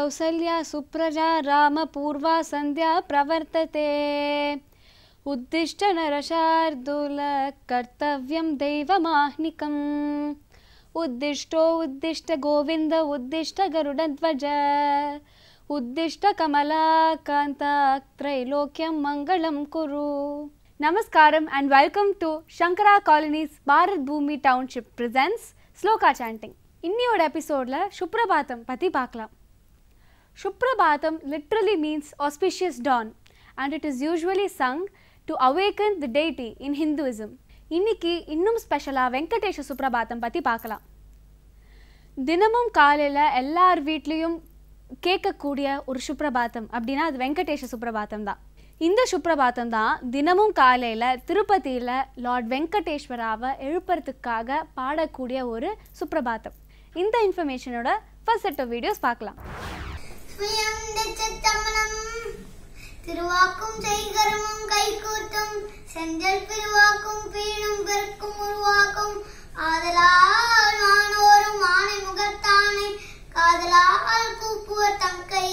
कौसल्या सुप्रजा रामपूर्वा संध्या प्रवर्तते उद्दिष्ट नरशार्दूल कर्तव्यं दैवमाह्निकम् उद्दिष्टो उद्दिष्ट गोविंद उद्दिष्ट गरुडध्वज उद्दिष्ट कमलाकान्ता त्रैलोक्यं मंगलं कुरु. Namaskaram and welcome to Shankara Colony's Bharat Bhoomi Township presents Sloka Chanting. இன்னியோட எபிசோட்ல சுப்ரபாதம் பத்தி பார்க்கலாம். Suprabhatam literally means auspicious dawn and it is usually sung to awaken the deity in Hinduism. இன்னைக்கு இன்னும் ஸ்பெஷலா வெங்கடேஷ சுப்ரபாதம் பத்தி பார்க்கலாம். தினமும் காலையில எல்லார் வீட்லயும் கேட்கக்கூடிய ஒரு சுப்ரபாதம் அப்படின்னா அது வெங்கடேஷ சுப்ரபாதம் தான். இந்த சுப்ரபாதம் தான் தினமும் காலையில திருப்பதியில லார்ட் வெங்கடேஸ்வராவை எழுப்புறதுக்காக பாடக்கூடிய ஒரு சுப்ரபாதம். இந்த இன்ஃபர்மேஷனோட ஃபர்ஸ்ட் செட் ஆஃப் வீடியோஸ் பார்க்கலாம். திருவாக்கும் செய்கரமும் கைகூட்டும் செஞ்சல் பிரிவாக்கும் பீணும் பெருக்கும் உருவாக்கும் ஆதலால் வானோரும் ஆனை முகத்தானை காதலால் கூப்புவர் தங்கை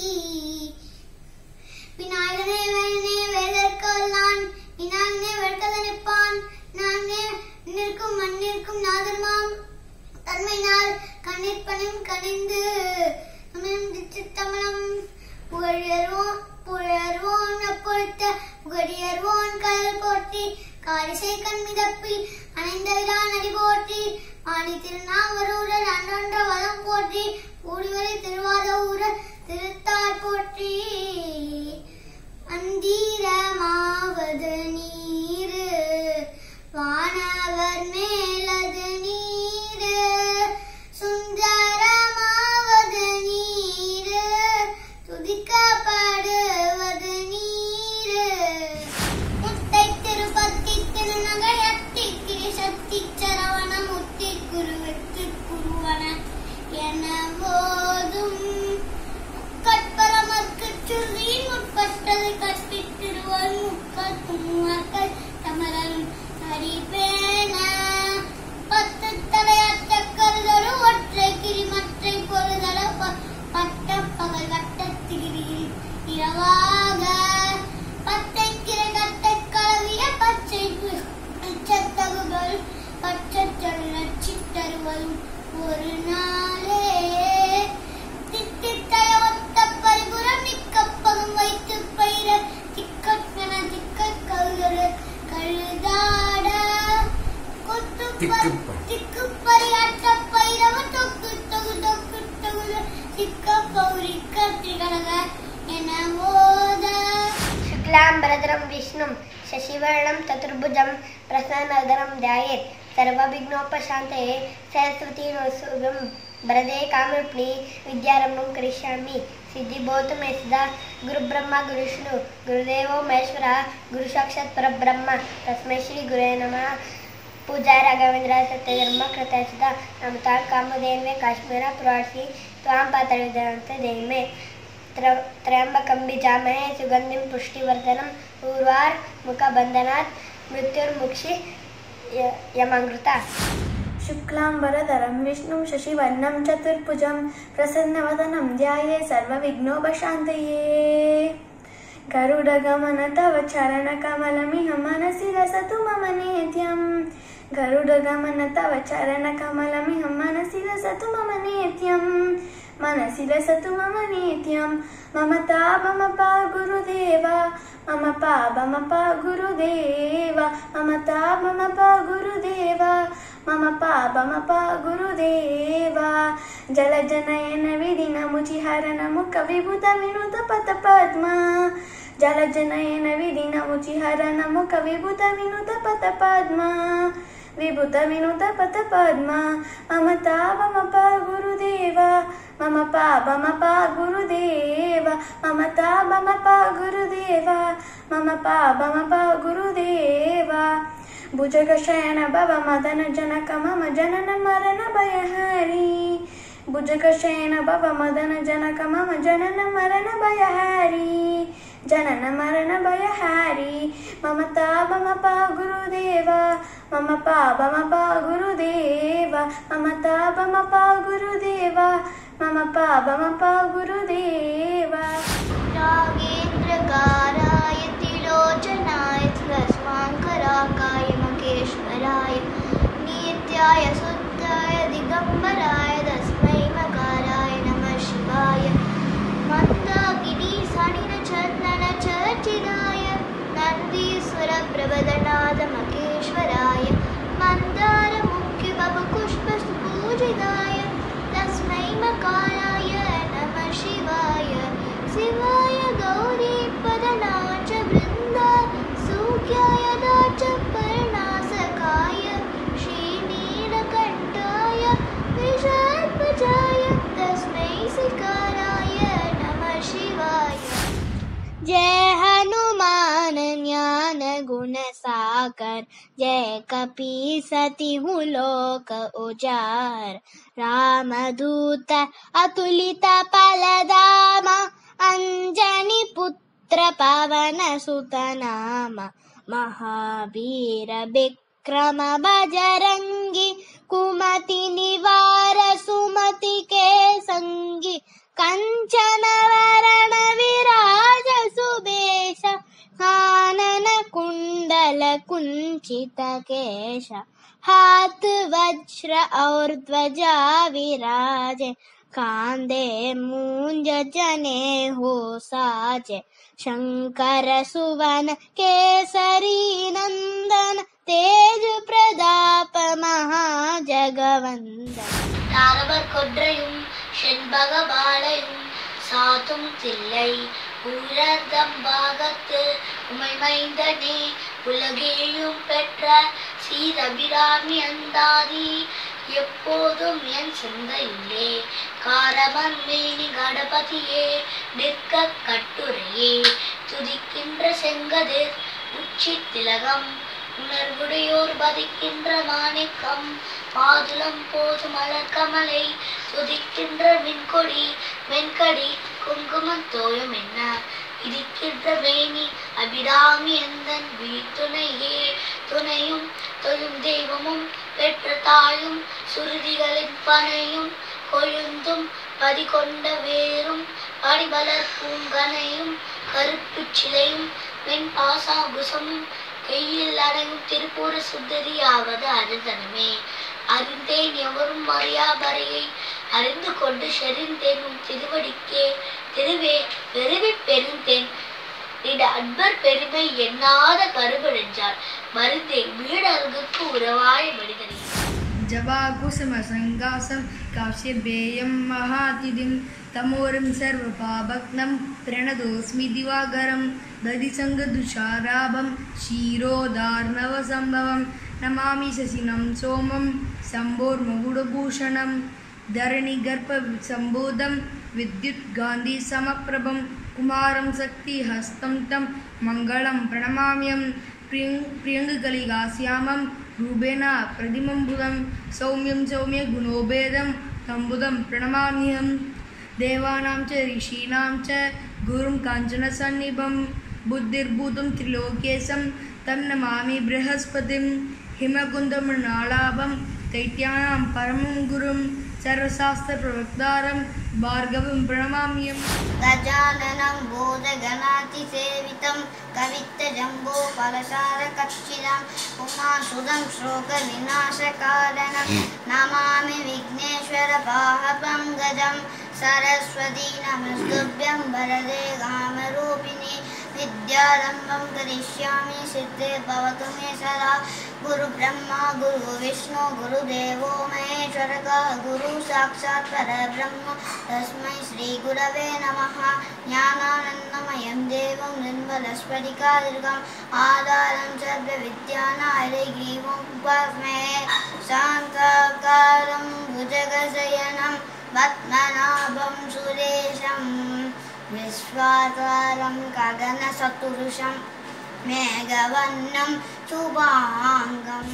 விநாயகனே வேணே வேதற்கல்லான் விநாயகனே வெட்கத நிற்பான் நானே நிற்கும் மண்ணிற்கும் நாதர்மாம் தன்மையினால் கண்ணிற்பனும் கணிந்து தமிழம் புகழர்வோன் அப்பொழுத்த புகழியர்வோன் கடல் போற்றி காரிசை கண் மிதப்பில் அணைந்த விழா நடி போற்றி ஆணி திருநாவரூரல் அன்றொன்ற வதம் போற்றி ஊடிவரை திருவாத ஊரல் திருத்தார் போற்றி அந்தீரமாவது நீரு வானவர் மேலது நீரு சுந்தரமாவது நீரு துதிக்கப்படுவது நீரு முத்தை திருப்பத்தி திருநகையத்தி திரிசக்தி சரவண முத்தி குருவெத்து குருவன என போதும் கற்பரமற்கு சுருதி முற்பட்டது கற்பித்திருவன் முக்கத்தும் மக்கள் தமரன் அறிவேன பத்து தலையற்ற கருதலு ஒற்றை கிரிமற்றை பொருதல பட்ட பகல் வட்டத்திரியில் இரவாக பட்டை கிரை கட்டை கலவிய பச்சை பச்சத்தகுகள் பச்சச்சல் நச்சித்தருவதும் ஒரு நாளே தித்தித்தய ஒத்த பரிபுறம் நிக்கப்பகம் வைத்து பயிர திக்கட்மென திக்கட் கவுதரு கழுதாட திக்கு பரியாற்ற பயிரவ தொக்கு தொகு தொக்கு தொகு திக்க பௌரி கத்திகலக என மோத शुक्लांबरधरं विष्णुं शशिवर्णं चतुर्भुजं प्रसन्नवदनं ध्यायेत् सर्वविघ्नोपशान्तये सरस्वती नमस्तुभ्यं वरदे कामरूपिणी विद्यारम्भं करिष्यामि सिद्धिभवतु मे सदा गुरुब्रह्मा गुरुविष्णु गुरुदेवो महेश्वरः गुरुसाक्षात् परब्रह्म तस्मै श्री गुरवे नमः. पूजा राघवेंद्र सत्यधर्म कृतचिता नमतां कामधेनवे काश्मीर पुरासी त्वां पात्रविदन्ते देहिमे त्र्यंबकं बीजामहे सुगंधिं पुष्टिवर्धनम् उर्वार मुखबन्धनात् मृत्युर्मुक्षि यमङ्कृता. शुक्लांबरधरं विष्णुं शशिवर्णं चतुर्भुजं प्रसन्नवदनं ध्यायेत् सर्वविघ्नोपशान्तये. गरुडगमन तव चरणकमलमिह मनसि रसतु मम नित्यं. गरुडगमन तव चरणकमलमिह मनसि रसतु मम नित्यं. मनसि रसतु मम नित्यं. मम तापमपा गुरुदेवा मम पापमपा गुरुदेवा मम तापमपा गुरुदेवा मम पापमपा गुरुदेवा. जलजनयन विधिनमुचिहरण मुख विभुत विनुत पद पद्मा. जलजनयन विधिनमुचिहरण मुख विभुत विनुत पद पद्मा. विभुत विनुत पद पद्मा. मम तापमपा गुरुदेवा मम पापमपा गुरुदेवा मम तापमपा गुरुदेवा मम पापमपा गुरुदेवा. भुजगशयन भव मदन जनक मम जनन मरण भयहारी. भुजगशयन भव मदन जनक मम जनन मरण भयहारी. जनन मरण भयहारी. मम तापमपा गुरुदेवा मम पापमपा गुरुदेवा मम तापमपा गुरुदेवा मम पापमप गुरुदेव। नागेन्द्रकाराय त्रिलोचनाय तस्माङ्कराकाय मकेश्वराय नित्याय शुद्धाय दिगम्बराय तस्मै मकाराय नमः शिवाय। मन्दाकिनी सनिलचन्दन चर्चिताय नन्दीश्वरप्रबदनाद मकेश्वराय मन्दारमुख्यबपुष्पपूजिताय तस्मै मकाराय नमः शिवाय। शिवाय गौरीपदनाच वृन्द सूक्याय दाच पर्णासकाय श्रीनीलकण्ठाय विषात्मजाय तस्मै शिकाराय नमः शिवाय। जय हनुमान ज्ञान गुण सागर जय कपीसति हूँ लोक उजागर। रामदूत अतुलित बलधाम अंजनी पुत्र पवन सुत नाम। महावीर विक्रम बजरंगी कुमति निवार सुमति के संगी। कंचन वरण विराज सुबेश कानन कुंडल कुंचित केश। हाथ वज्र और ध्वजा विराजे कांधे मूंज जने हो साजे। शंकर सुवन केसरी नंदन तेज प्रताप महाजगवंदन। தாரவர் கொன்றையும் செண்பகவாளையும் சாத்தும் தில்லை ஊரதம்பாகத்து உமை மைந்தனே உலகேயும் பெற்ற சீரபிராமி அந்தாதி எப்போதும் என் சிந்தையிலே காரமன் மேனி கணபதியே நிற்க கட்டுரையே துதிக்கின்ற செங்கதிர் உச்சி திலகம் உணர்வுடையோர் பதிக்கின்ற மாணிக்கம் மாதுளம் போது மலர்கமலை துதிக்கின்ற மின்கொடி வெண்கடி குங்குமம் தோயும் என்ன இருக்கின்ற மேனி அபிராமி எந்தன் வீட்டுணையே துணையும் தொழும் தெய்வமும் பெற்ற தாயும் சுருதிகளின் பனையும் கொழுந்தும் பதிகொண்ட வேரும் அடிபலர் பூங்கனையும் கருப்பு சிலையும் வெண் பாசாகுசமும் கையில் அடங்கும் திருப்பூர சுந்தரியாவது அருந்தனமே. அறிந்தேன் எவரும் அறியாபறையை அறிந்து கொண்டு செறிந்தேன் உன் திருவடிக்கே திருவே பெருவி பெருந்தேன் நிட அன்பர் பெருமை எண்ணாத கருபென்றார் மருந்தேன் வீடர்களுக்கு உறவாய மனிதனே. जवाकुसुम संगासं काश्यपेयं महातिथिं तमोरं सर्वपापघ्नं प्रणतोऽस्मि दिवाकरं दधिसङ्गदुषाराभं क्षीरोदार्णवसम्भवं नमामि शशिनं सोमं शम्भोर्मकुटभूषणं धरणिगर्भसम्भूतं विद्युत्कान्तिसमप्रभं कुमारं शक्तिहस्तं तं मङ्गलं प्रणमाम्यं प्रियङ्गकलिकाश्यामं रूपेण प्रतिमं सौम्यं सौम्य गुणोपेदं तंबुदं प्रणमाम्यहं। देवानां च ऋषीणां च गुरुं काञ्चनसन्निभं बुद्धिर्भूतं त्रिलोकेशं तं नमामि बृहस्पतिं। हिमकुन्दमृणालाभं दैत्यानां परमं गुरुं सर्वशास्त्रप्रवक्तारं भार्गवं प्रणमाम्यहं। गजाननं भूतगणातिसेवितं कवित्तजम्बूफलसारकक्षितं उमासुतं शोकविनाशकारणं नमामि विघ्नेश्वरपाहपङ्कजं। सरस्वती नमस्तुभ्यं वरदे कामरूपिणी विद्यारम्भं करिष्यामि सिद्धे भवतु मे सदा। गुरु ब्रह्मा गुरु विष्णु गुरुदेवो महेश्वरः गुरु साक्षात् परब्रह्म तस्मै श्री गुरवे नमः। ज्ञानानन्दमयं देवं निर्मलस्फटिकादिर्गम् आधारं सर्वविद्यानां उपास्महे। शान्ताकारं भुजगशयनं पद्मनाभं सुरेशं विश्वाकारं गगनसदृशं मेघवर्णं शुभांगं।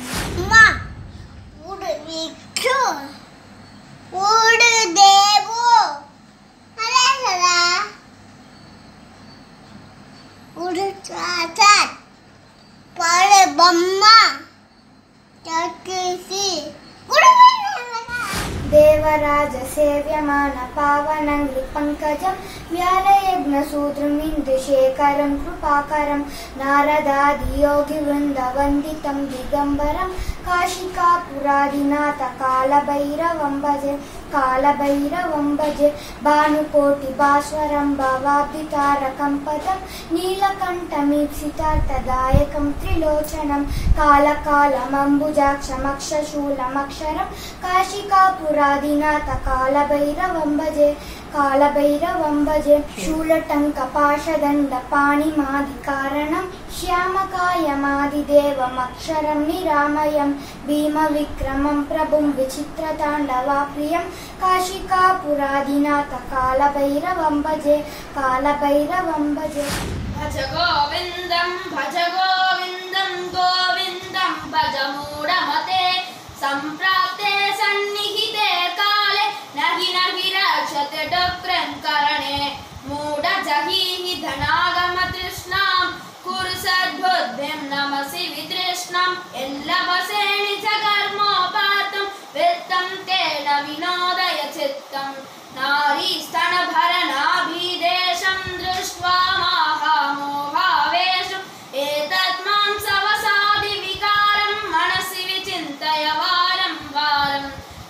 उड़ देवो उड़ चाचत पर बम्मा चक्सी देवराज सेव्यमान पावनंगि पंकजं व्यालयज्ञसूत्रम् इन्दुशेखरं कृपाकरं नारदादि योगि वृन्दवन्दितं दिगम्बरं काशिकापुरादिनाथ कालभैरवं भजे भानुकोटि भास्वरं भवाब्धितारकं पदं नीलकण्ठमीप्सितार्थदायकं त्रिलोचनं कालकालमम्बुजाक्षमक्षशूलमक्षरं काशिकापुरादिनाथ कालभैरवं भजे शूलटङ्कपाशदण्डपाणिमादिकारणं श्यामकायमादिदेवमक्षरं निरामयं भीमविक्रमं प्रभुं विचित्रताण्डवाप्रियं काशिकापुरादिनाथ कालभैरवं भजे भज गोविन्दं गोविन्दं भज मूढमते सम्प्राप्ते सन्निहिते काले नहि रक्षते डक्रङ्करणे मूढजहीहि धनागमतृष्णां कुरु सद्बुद्धिं नमसि वितृष्णां यल्लभसे निजकर्मोपातं वित्तं तेन विनोदय चित्तं नारीस्तनभरनाभिदेशं दृष्ट्वा महामोहावेशम् एतत् मां सवसादिविकारं मनसि विचिन्तय वारं वारं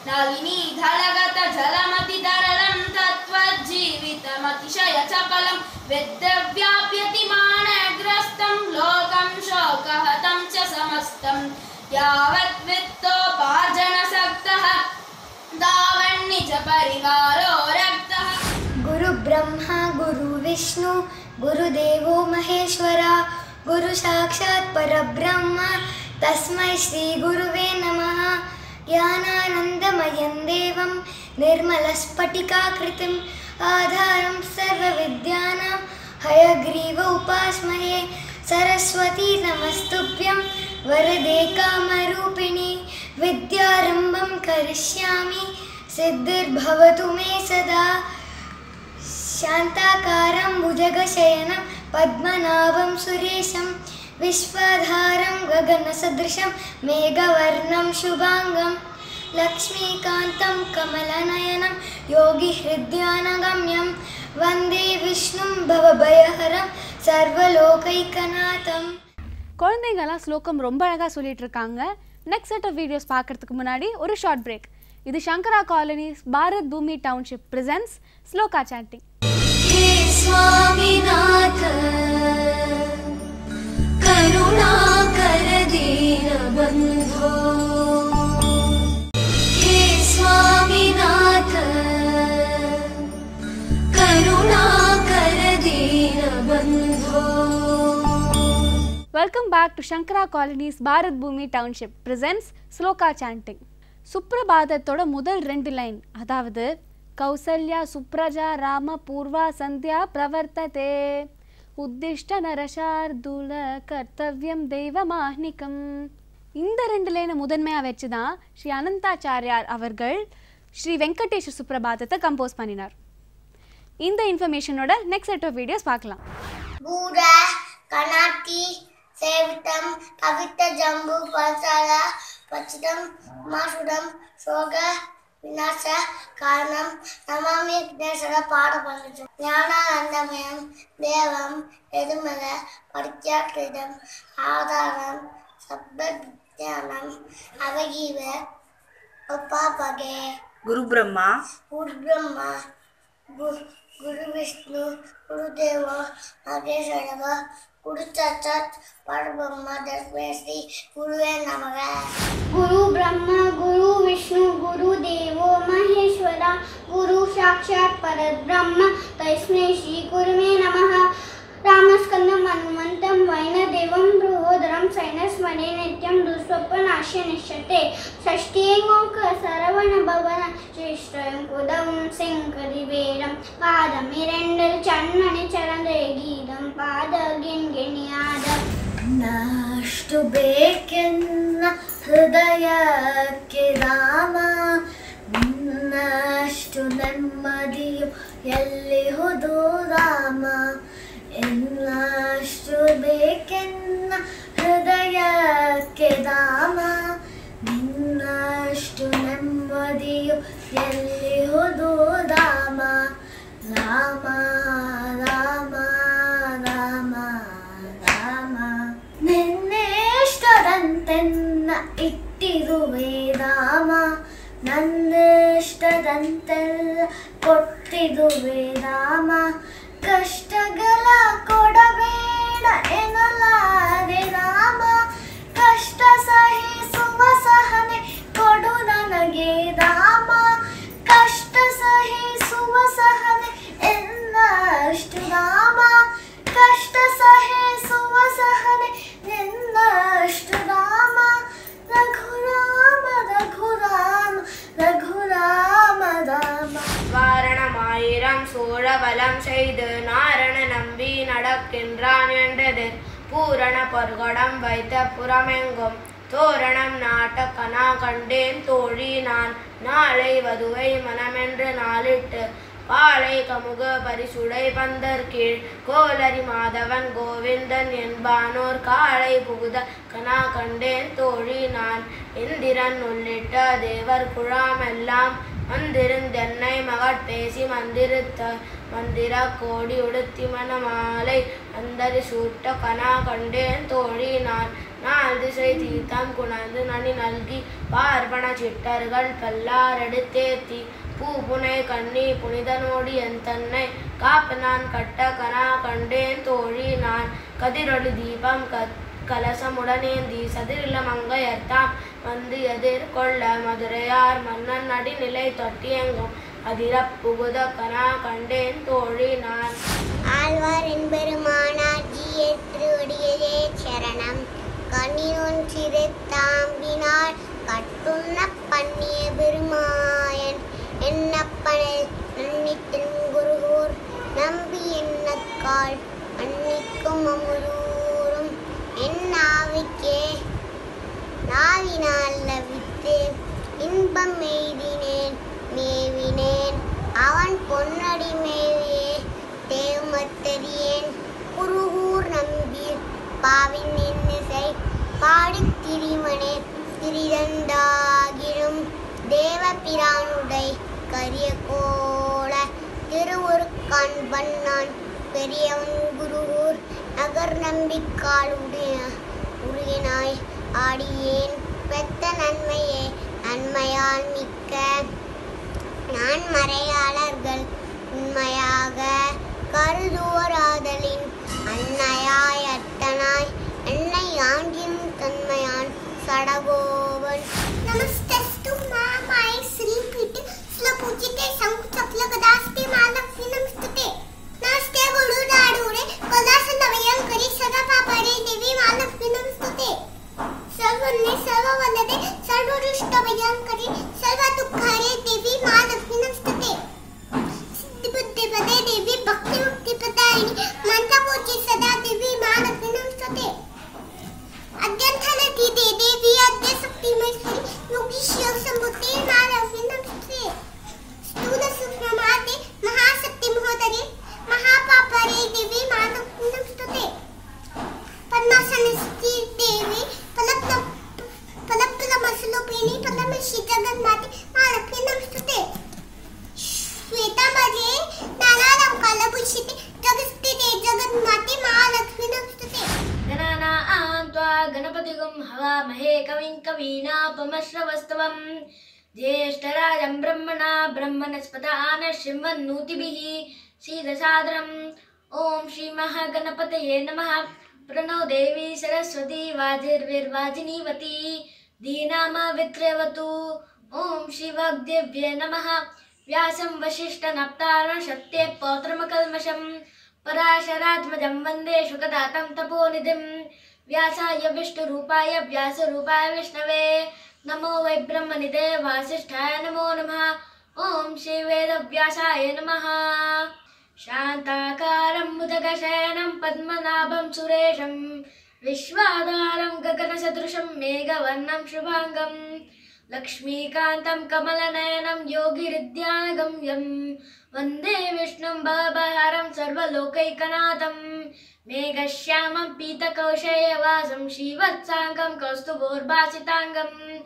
नलिनीधलगतजलमतितरलं तत्त्वज्जीवितमतिशयचपलं विद्यव्याप्यतिमानग्रस्तं लोकं शोकहतं च समस्तं यावत् वित्तोपार्जनसक्तः तावन्निज परिवारो रक्तः। गुरु ब्रह्मा गुरु विष्णु गुरुदेवो महेश्वरा गुरु साक्षात् परब्रह्म तस्मै श्री गुरुवे नमः। ज्ञानानन्दमयं देवं निर्मलस्फटिकाकृतिम् आधारं सर्वविद्यानां हयग्रीव उपास्महे। सरस्वती नमस्तुभ्यं वरदे कामरूपिणी विद्यारम्भं करिष्यामि सिद्धिर्भवतु मे सदा। शान्ताकारं भुजगशयनं पद्मनाभं सुरेशं विश्वाधारं गगनसदृशं मेघवर्णं शुभांगं लक्ष्मीकान्तं कमलनयनं योगिहृद्यानगम्यं वन्दे विष्णुं भवभयहरं सर्वलोकैकनाथं। குழந்தைங்கலாம் ஸ்லோகம் ரொம்ப அழகாக சொல்லிட்டு இருக்காங்க. நெக்ஸ்ட் செட் ஆஃப் வீடியோஸ் பார்க்கறதுக்கு முன்னாடி ஒரு ஷார்ட் பிரேக். இது சங்கரா colonies Bharat Bhoomi township presents shloka chanting. हे स्वामीनाथ करुणाकर दीनबन्धो हे स्वामीनाथ करुणाकर दीनबन्धो. Welcome back to Shankara colonies Bharat Bhoomi township presents shloka chanting. சுப்ரபாதத்தோட முதல் 2 லைன், அதாவது கௌசல்யா சுப்ரஜா ராம பூர்வா சந்தியா பிரவர்த்ததே உத்திஷ்ட நரசார்துல கர்த்தவ்யம் தெய்வமாஹ்னிகம். இந்த 2 லைனை முதன்மையாக வச்சு தான் ஸ்ரீ அனந்தாச்சாரியார் அவர்கள் ஸ்ரீ வெங்கடேஸ்வர சுப்ரபாதத்தை கம்போஸ் பண்ணினார். இந்த இன்ஃபர்மேஷனோட நெக்ஸ்ட் செட் ஆஃப் வீடியோஸ் பார்க்கலாம். பூரா கனாட்டி சேவிதம் பவித்த ஜம்பு பல்சால பச்சிதம் மாசுடம் சோக விநாச காரணம் நமாமி விக்னேஸ்வர பாட பண்ணிட்டோம். ஞானானந்தமயம் தேவம் எதுமல பரித்யாக்கிருதம் ஆதாரம் சப்தஞானம் அவகீவ உபாபகே. குரு பிரம்மா गुरु विष्णु गुरुदेव महेश्वर गुरु साक्षात् परब्रह्म तस्मै श्री गुरुवे नमः. गुरु ब्रह्मा गुरु विष्णु गुरुदेव महेश्वर गुरु साक्षात् परब्रह्म तस्मै श्री गुरुवे नमः. रामस्कंदं हनुमन्तं वैनदेवं बृहोदरं सैनस्मरे नित्यं दुःस्वप्नाश्य निश्चते षष्ठीमोक सरवणभवन श्रेष्ठं कुदं सिंहदिवेरं पादमिरेण्डल चन्मणि चरन्दे गीतं पादगिन्गिणियादं नाष्टु बेकेन्न हृदयಕ್ಕೆ ರಾಮ ನನ್ನಷ್ಟು ನೆಮ್ಮದಿಯು ಎಲ್ಲಿಹುದು ರಾಮ ಎನ್ನಷ್ಟು ಬೇಕೆನ್ನ ಹೃದಯಕ್ಕೆ ಧಾಮ ನಿನ್ನಷ್ಟು ನೆಮ್ಮದಿಯು ಎಲ್ಲಿಹುದು ರಾಮ ರಾಮ ರಾಮ ರಾಮ ರಾಮ ನಿನ್ನೆಷ್ಟದಂತೆನ್ನ ಇಟ್ಟಿರುವೆ ರಾಮ ನನ್ನಿಷ್ಟದಂತೆಲ್ಲ ಕೊಟ್ಟಿರುವೆ ರಾಮ ಕಷ್ಟಗಳ ಕೊಡಬೇಡ ಎನ್ನಲಾರೆ ರಾಮ ಕಷ್ಟ ಸಹಿಸುವ ಸಹನೆ ಕೊಡು ನನಗೆ ರಾಮ ಕಷ್ಟ ಸಹಿಸುವ ಸಹನೆ ಎನ್ನಷ್ಟು ರಾಮ ಕಷ್ಟ ಸಹಿಸುವ ಸಹನೆ ಎನ್ನಷ್ಟು ರಾಮ ರಘುರಾಮ ರಘುರಾಮ ರಘುರಾಮ ರಾಮ வாரணமாயிரம் சூழவலம் செய்து நாரண நம்பி நடக்கின்றான் என்றது பூரண பொற்கொடம் வைத்த புறமெங்கும் தோரணம் நாட்ட கனா கண்டேன் தோழி நான் நாளை வதுவை மனமென்று நாளிட்டு பாலை கமுக பரிசுடை பந்தர் கீழ் கோலரி மாதவன் கோவிந்தன் என்பானோர் காளை புகுத கனா கண்டேன் தோழி நான் இந்திரன் உள்ளிட்ட தேவர் குழாமெல்லாம் வந்திருந்தென்னை மகட்பேசி மந்திருத்த மந்திர கோடி உடுத்தி மணமாலை அந்தரி சூட்ட கனா கண்டேன் தோழி நான் நாள் திசை தீர்த்தம் குணந்து நனி நல்கி பார்ப்பன சிட்டர்கள் பல்லாரெடுத்தேத்தி பூப்புனை கண்ணி புனிதனோடி என் தன்னை காப்பு நான் கட்ட கனா கண்டேன் தோழி நான் கதிரொளி தீபம் கலசமுடனேந்தி சதிரில மங்கையர்த்தாம் வந்து எதிர்கொள்ள மதுரையார் மன்னன் அடிநிலை தொட்டியெங்கும் அதிர புகுத கனா கண்டேன் தோழி நான் ஆழ்வார் என்பெருமானார் திருவடியே சரணம் கண்ணினொன் சிறுத்தாம்பினால் கட்டுண்ண பண்ணிய பெருமாயன் என்னப்பனில் நன்னித்தின் குருகூர் நம்பி என்னக்கால் அன்னிக்கும் அமுதூரும் என்னாவிக்கே நாவினால் லவித்து இன்பம் எய்தினேன் மேவினேன் அவன் பொன்னடி மேவியே தேவமத்தறியேன் குருகூர் நம்பி பாவின் இன்னிசை பாடித் திரிமனே திரிதண்டாகிரும் தேவபிரானுடை கரிய கோல திருவுருக்கான் பண்ணான் பெரியவன் குருகூர் நகர் நம்பிக்காலுடைய உருகினாய் ஆடியேன் பெத்த நன்மையே நன்மையால் மிக்க நான் மறையாளர்கள் உண்மையாக கருதுவராதலின் அன்னையாய் அத்தனாய் என்னை ஆண்டியும் தன்மையான் சடகோவன் நமஸ்தஸ்து மாமாய ஸ்ரீபீठे ஸ்லபூஜிதே சங்குச்சப்ல கதாஸ்தே மாலக்ஷ்மி நமஸ்தே நாஸ்தே குருநாடூரே கலாசனவயம் கரி சதா பாபரே தேவி மாலக்ஷ்மி நமஸ்தே सर्वन्ने सर्ववदने सर्वदुष्टभयं करि सर्वदुःखारे देवी महालक्ष्मी नमस्ते सिद्धिबुद्धिपदे देवी भक्तिमुक्तिप्रदायिनी मंत्रपूज्य सदा देवी महालक्ष्मी नमस्ते अद्यंतनति देवी अद्य शक्तिमयी योगीश्वर संभूते महालक्ष्मी नमस्ते स्थूल सूक्ष्म माते महाशक्ति महोदरे महापापरे देवी महालक्ष्मी नमस्ते पद्मासनस्थिते देवी पलकमसलोपिनी पद्मश्री जगन्माते महालक्ष्मी नमस्ते श्वेतांबरे नानालंकारभूषिते जगत्स्थिते जगन्माते महालक्ष्मी नमस्ते गणानां त्वा गणपतिगुं हवामहे कविं कवीनापमश्रवस्तवं ज्येष्ठराजं ब्रह्मणा ब्रह्मणस्पदान शृण्वन्नोतिभिः सीदसादरम् ॐ श्रीमहागणपतये नमः प्रणो देवी सरस्वती वाजिर्विर्वाजिनीवती धीनामवित्रवतु ॐ शिवग्देव्ये नमः व्यासं वसिष्ठनप्तारं शक्ते पौत्रमकल्मषं पराशरात्मजं वन्दे शुकदातं तपोनिधिं व्यासाय विष्णुरूपाय व्यासरूपाय विष्णवे नमो वै ब्रह्मनिधे वासिष्ठाय नमो नमः ॐ श्रीवेदव्यासाय नमः शान्ताकारं मुदगशयनं पद्मनाभं सुरेशं विश्वाधारं गगनसदृशं मेघवर्णं शुभाङ्गं लक्ष्मीकान्तं कमलनयनं योगिहृद्यानगम्यं वन्दे विष्णुं भवभयहरं सर्वलोकैकनाथं मेघश्यामं पीतकौशेयवासं श्रीवत्साङ्गं कौस्तुभोर्भासिताङ्गं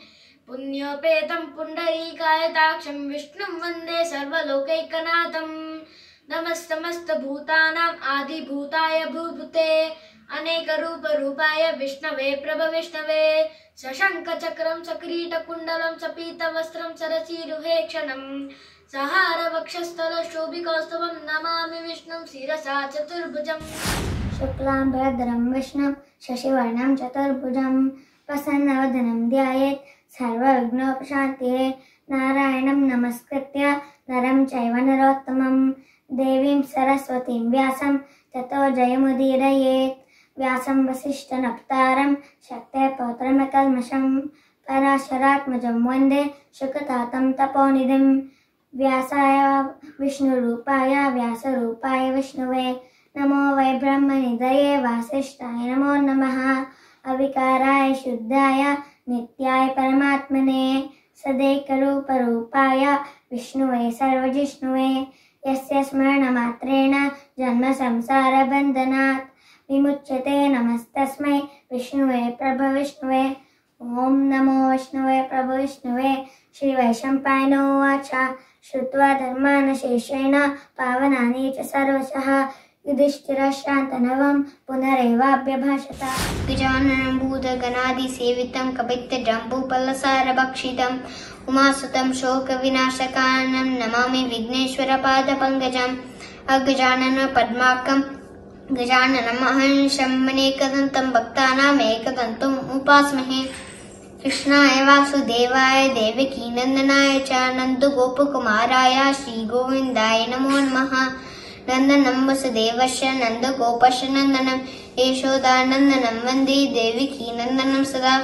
पुण्योपेतं पुण्डरीकायताक्षं विष्णुं वन्दे सर्वलोकैकनाथं। नमस्तमस्तभूतानाम् आदिभूताय भूभूते अनेकरूपरूपाय विष्णवे प्रभविष्णवे। सशङ्खचक्रं सकिरीटकुण्डलं सपीतवस्त्रं सरसीरुहे क्षणं सहारवक्षस्थलशोभिकौस्तुभं नमामि विष्णुं शिरसा चतुर्भुजम्। शुक्लां भरधरं विष्णुं शशिवर्णं चतुर्भुजं प्रसन्नवदनं ध्यायेत् सर्वविघ्नोपशान्तये। नारायणं नमस्कृत्य नरं चैव नरोत्तमं देवीं सरस्वतीं व्यासं ततो जयमुदीरयेत्। व्यासं वसिष्ठनप्तारं शक्तेः पौत्रमकल्मषं पराशरात्मजं वन्दे शुकतातं तपोनिधिं। व्यासाय विष्णुरूपाय व्यासरूपाय विष्णुवे नमो वै ब्रह्मनिधये वासिष्ठाय नमो नमः। अविकाराय शुद्धाय नित्याय परमात्मने सदैकरूपरूपाय विष्णुवे सर्वजिष्णुवे यस्य स्मरणमात्रेण जन्मसंसारबन्धनात् विमुच्यते। नमस्तस्मै विष्णुवे प्रभविष्णुवे। ॐ नमो विष्णुवे प्रभविष्णुवे। श्रीवैशम्पायनो उवाच श्रुत्वा धर्मान् शेषेण पावनानि च सर्वशः युधिष्ठिरश्शान्तनवं पुनरेवाभ्यभाषत। गजाननं भूतगणादिसेवितं कपित्थजम्बूफलसारभक्षितम् उमासुतं शोकविनाशकारणं नमामि विघ्नेश्वरपादपङ्कजम्। अगजानन पद्मार्कं गजाननमहर्निशम् अनेकदन्तं भक्तानाम् एकदन्तम् उपास्महे। कृष्णाय वासुदेवाय देवकीनन्दनाय च नन्दगोपकुमाराय श्रीगोविन्दाय नमो नमः। नन्दनं वसुदेवस्य नन्दगोपस्य नन्दनं यशोदानन्दनं वन्दे देवकीनन्दनं सदा।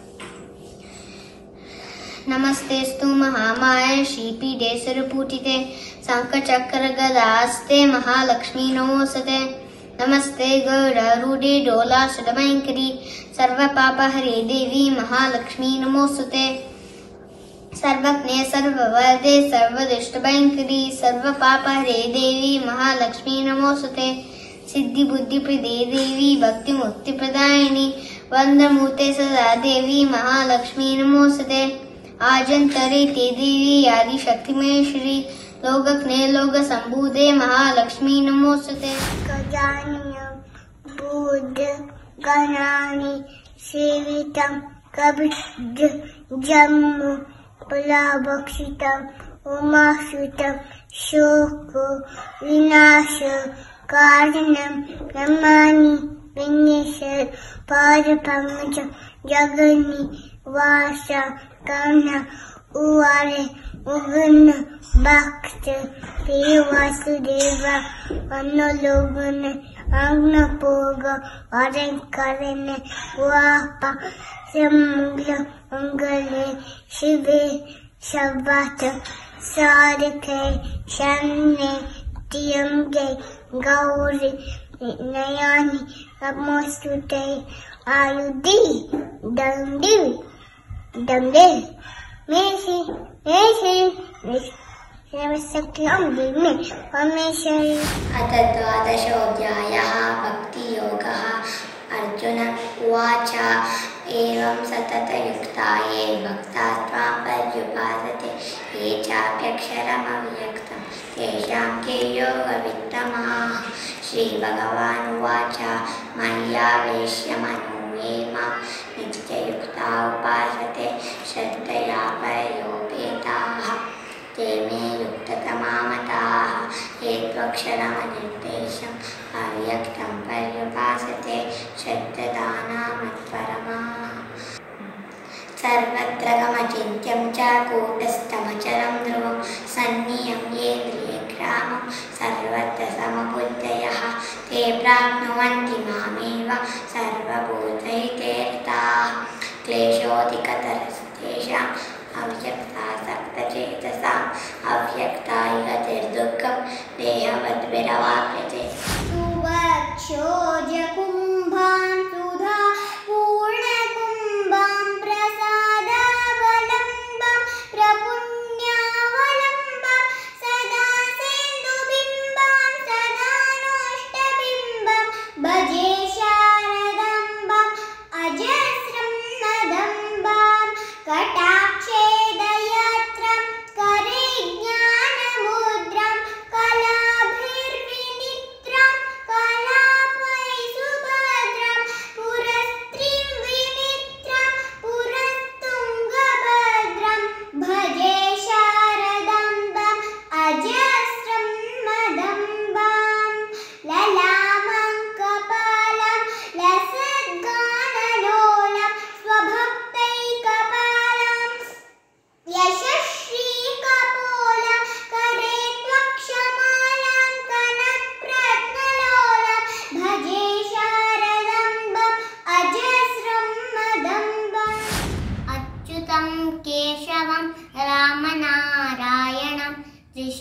नमस्तेऽस्तु महामाये श्रीपीठे सुरपूजिते शङ्खचक्रगदास्ते महालक्ष्मी नमोऽस्तुते। नमस्ते गरुडरूढे डोलासुरभयङ्करी सर्वपापहरे देवी महालक्ष्मी नमोऽस्तुते। सर्वज्ञे सर्ववरदे सर्वदुष्टभयङ्करी सर्वपापहरे देवी महालक्ष्मी नमोऽस्तुते। सिद्धिबुद्धिप्रदे देवी भक्तिमुक्तिप्रदायिनी वन्दमूर्ते सदा देवी महालक्ष्मी नमोऽस्तुते। आजन्तरे ते देवी आदिशक्तिमहेश्वरी लोकज्ञे लोकसम्भूते महालक्ष्मी नमोऽस्तुते। गजाननं भूतगणानि सेवितं कपित्थजम्बू फलभक्षितम् उमासुतं शोकविनाशकारणं नमामि विघ्नेश्वरपादपङ्कजं। जगन्निवासं कर्ण उवारे उगुण भक्त प्रिय वासुदेव मनोलोगन अग्नपोग अलंकरण वाप मंगले शिवे शब्बत साधके शन्ने त्र्यंबके गौरी नयानि नमोस्तुते। आयुधि दंडी दंडे मेषि सर्वशक्तिं दिव्ये परमेश्वरी। अथ द्वादशोऽध्यायः भक्तियोगः। अर्जुन उवाच एवं सततयुक्ता ये भक्ता त्वां पर्युपासते ये चाप्यक्षरमव्यक्तं तेषां के योगवित्तमाः। श्रीभगवानुवाच मय्यावेश्य मनो ये मां नित्ययुक्ता उपासते श्रद्धया परयोपेताः ते मे युक्ततमा मताः। ये त्वक्षरमनिर्देशम् अव्यक्तं पर्युपासते श्रद्धदानामत्परमाः। सर्वत्र गमचिन्त्यं च कूटस्थमचरं ध्रुवं सन्नियम्येन्द्रियग्रामं सर्वत्र समबुद्धयः ते प्राप्नुवन्ति मामेव सर्वभूतैते रताः। क्लेशोऽधिकतरस्तेषाम् अव्यक्तासक्तचेतसाम् अव्यक्ता इह गतिर्दुःखं देहवद्भिरवाप्यते। सुवक्षोजकुम्भां सुधा पूर्णकुम्भां प्रसादावलम्बं प्रपुण्यावलम्बं सदा सेन्दुबिम्बं सदा नोष्टबिम्बं भजे शारदाम्बम् अजस्रं नदम्बं कटाक्ष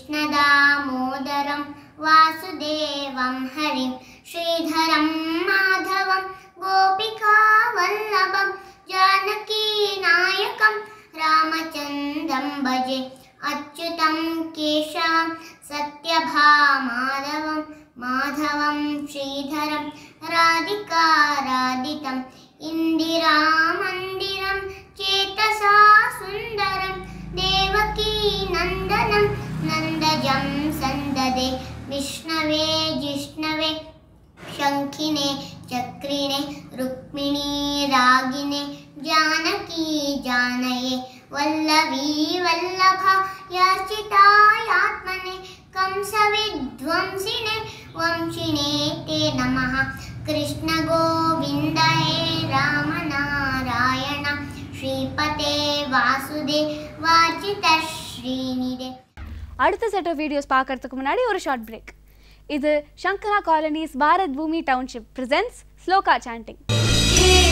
कृष्णदामोदरं वासुदेवं हरिं श्रीधरं माधवं गोपिकावल्लभं जानकीनायकं रामचन्द्रं भजे अच्युतं केशवं सत्यभामाधवं माधवं श्रीधरं राधिकाराधितम् इन्दिरामन्दिरं चेतसा सुन्दरं देवकी नन्दनं नन्दजं सन्ददे विष्णवे जिष्णवे शङ्खिने चक्रिणे रुक्मिणी रागिने जानकी जानये वल्लवी वल्लभा याचितायात्मने कंसविध्वंसिने वंशिने ते नमः कृष्ण गोविन्द हे राम नारायण श्रीपते वासुदेवार्चित श्रीनिधे. அடுத்த செட் ஆஃப் வீடியோஸ் பார்க்கறதுக்கு முன்னாடி ஒரு ஷார்ட் பிரேக். இது சங்கரா colonies Bharat Bhoomi township presents shloka sanding.